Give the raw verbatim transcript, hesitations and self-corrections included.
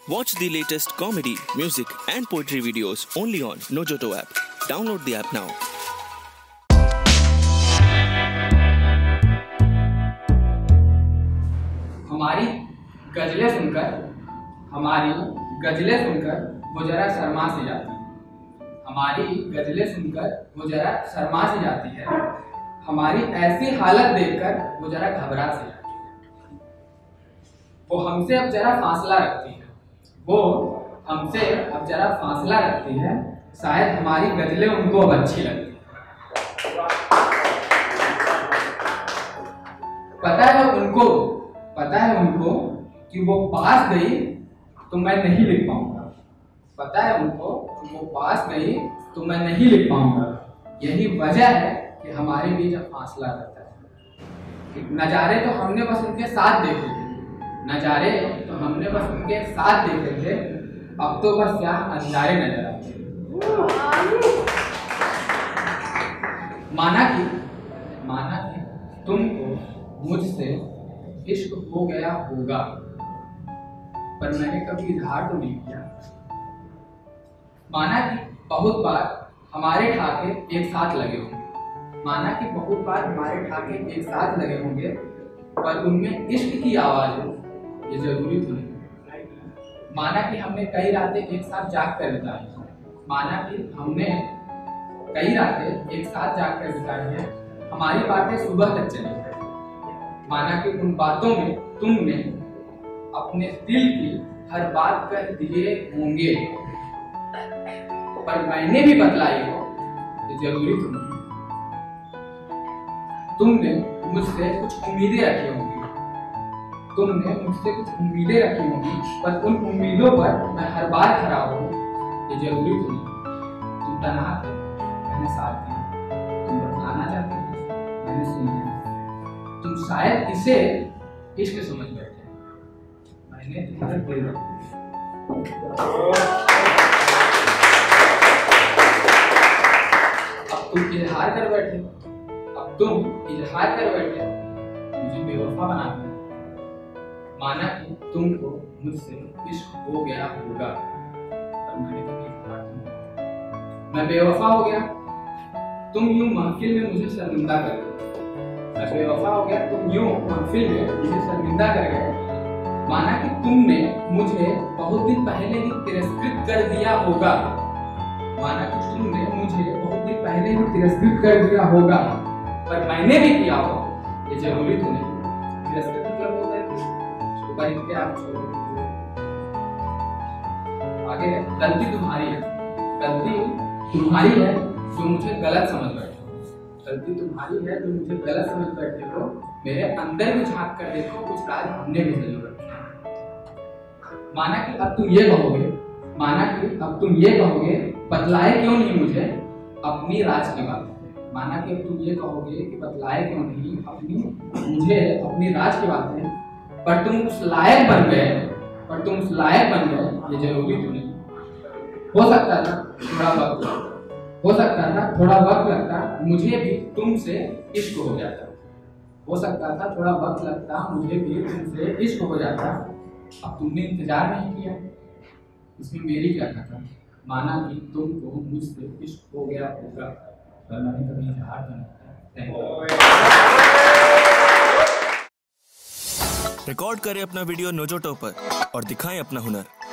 Watch the latest comedy, music and poetry videos only on Nojoto app. Download the app now. हमारी गजलें सुनकर हमारी गजलें सुनकर वो जरा शर्मा सी जाती है। हमारी गजलें सुनकर वो जरा शर्मा सी जाती है। हमारी ऐसी हालत देखकर वो जरा घबरा सी जाती है। वो हमसे अब जरा फासला रखती है। वो हमसे अब जरा फासला रखती है। शायद हमारी गजलें उनको अब अच्छी लगती है। पता है उनको पता है उनको कि वो पास गई तो मैं नहीं लिख पाऊंगा। पता है उनको कि वो पास गई तो मैं नहीं लिख पाऊंगा। यही वजह है कि हमारे बीच अब फासला रहता है। नजारे तो हमने बस उनके साथ देखे थे नजारे तो हमने बस उनके साथ देखे थे अब तो बस क्या अंधारे नजर आते हैं। माना कि माना कि तुमको मुझसे इश्क हो गया होगा, पर मैंने कभी इजहार तो नहीं किया। माना कि बहुत बार हमारे ठाके एक साथ लगे होंगे माना कि बहुत बार हमारे ठाके एक साथ लगे होंगे पर उनमें इश्क की आवाज हो ये जरूरी तो नहीं। माना कि हमने कई रातें एक साथ जाग कर बिताई माना कि हमने कई रातें एक साथ जाग कर बिताई है। हमारी बातें सुबह तक चली है। माना कि उन बातों में तुमने अपने दिल की हर बात कह दिए होंगे पर मैंने भी बतलाई हो ये जरूरी तो नहीं। तुमने मुझसे कुछ उम्मीदें रखी होंगी तुमने मुझसे कुछ उम्मीदें रखी होंगी पर उन उम्मीदों पर मैं हर बार खड़ा हूँ ये जरूरी तो नहीं। तुम तन्हा थे मैंने साथ दिया। तुम बतलाना चाहते थे मैंने सुन लिया। तुम शायद इसे इश्क समझ बैठे मैंने तुम्हारे दिल अब तुम इजहार कर बैठे अब तुम इजहार कर बैठे मुझे बेवफा बना दिया। माना कि तुमको मुझसे इश्क हो गया होगा पर मैंने कभी इजहार नहीं। मैं बेवफा हो गया तुम यूं महफिल में मुझे शर्मिंदा कर गए। मैं बेवफा हो गया तुम यूं महफिल में मुझे शर्मिंदा कर गए। माना कि तुमने मुझे बहुत दिन पहले ही तिरस्कृत कर दिया होगा माना कि तुमने मुझे बहुत दिन पहले ही तिरस्कृत कर दिया होगा पर मैंने भी किया हो ये जरूरी तो नहीं। तिरस्कृत मतलब होता है पर इनके आप छोड़ आगे गलती तुम्हारी है गलती तुम्हारी है जो मुझे गलत समझ बैठे गलती तुम्हारी है जो मुझे गलत समझ बैठे हो। मेरे अंदर भी झांक कर देखो कुछ राज हमने भी जरूर रखे। माना कि अब तुम ये कहोगे माना कि अब तुम ये कहोगे बतलाए क्यों नहीं मुझे अपनी राज की बातें। माना कि अब तुम ये कहोगे कि बतलाए क्यों नहीं अपनी मुझे अपनी राज की बातें पर तुम उस लायक बन गए पर तुम उस लायक बन गए ये जरूरी तो नहीं। हो सकता था थोड़ा वक्त हो सकता था थोड़ा वक्त लगता मुझे भी तुमसे इश्क हो जाता। हो सकता था थोड़ा वक्त लगता मुझे भी तुमसे इश्क हो जाता। अब तुमने इंतजार नहीं किया इसमें मेरी क्या खाता। माना कि तुमको मुझसे इश्क हो गया होगा पर मैंने कभी इजहार तो नहीं किया। रिकॉर्ड करें अपना वीडियो नोजोटो पर और दिखाएं अपना हुनर।